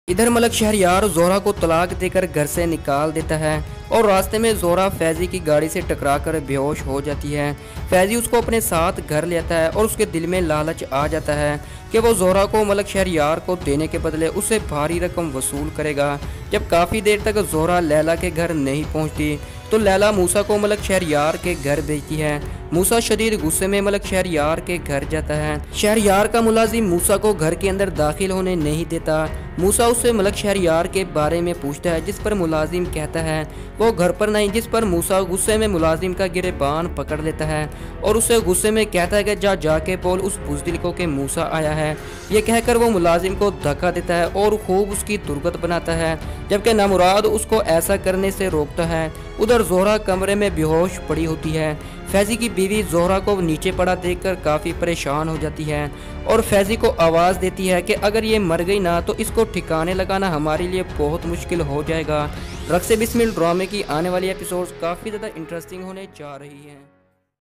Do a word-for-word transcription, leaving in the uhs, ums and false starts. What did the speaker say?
इधर मलक शहरयार जोहरा को तलाक देकर घर से निकाल देता है और रास्ते में जोहरा फैजी की गाड़ी से टकराकर बेहोश हो जाती है। फैजी उसको अपने साथ घर ले आता है और उसके दिल में लालच आ जाता है कि वो जोहरा को मलक शहरयार को देने के बदले उससे भारी रकम वसूल करेगा। जब काफ़ी देर तक जोहरा लैला के घर नहीं पहुंचती तो लैला मूसा को मलक शहरयार के घर भेजती है। मूसा शदीद गुस्से में मलक शहरयार के घर जाता है। शहरयार का मुलाजिम मूसा को घर के अंदर दाखिल होने नहीं देता। मूसा उससे मलक शहरयार के बारे में पूछता है, जिस पर मुलाजिम कहता है वो घर पर नहीं, जिस पर मूसा गुस्से में मुलाजिम का गिरेबान पकड़ लेता है और उससे गुस्से में कहता है कि जा जाके बोल उस बुज़दिल को कि मूसा आया है। ये कहकर वो मुलाजिम को धक्का देता है और खूब उसकी दुर्गत बनाता है, जबकि नामुराद उसको ऐसा करने से रोकता है। उधर जोहरा कमरे में बेहोश पड़ी होती है। फैजी की बीवी जोहरा को नीचे पड़ा देखकर काफ़ी परेशान हो जाती है और फैजी को आवाज़ देती है कि अगर ये मर गई ना तो इसको ठिकाने लगाना हमारे लिए बहुत मुश्किल हो जाएगा। रक्स बिस्मिल ड्रामे की आने वाली एपिसोड्स काफ़ी ज़्यादा इंटरेस्टिंग होने जा रही हैं।